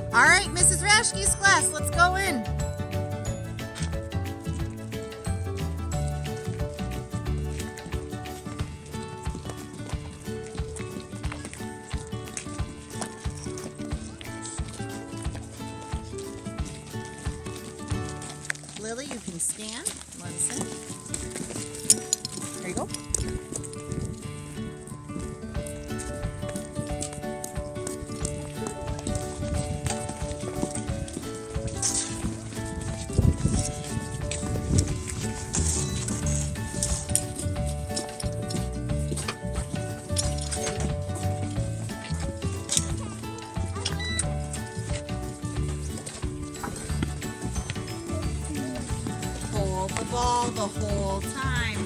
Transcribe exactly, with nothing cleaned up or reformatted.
All right, Missus Rashke's class, let's go in. Lily, you can scan. Let us in. There you go. Hold the ball the whole time.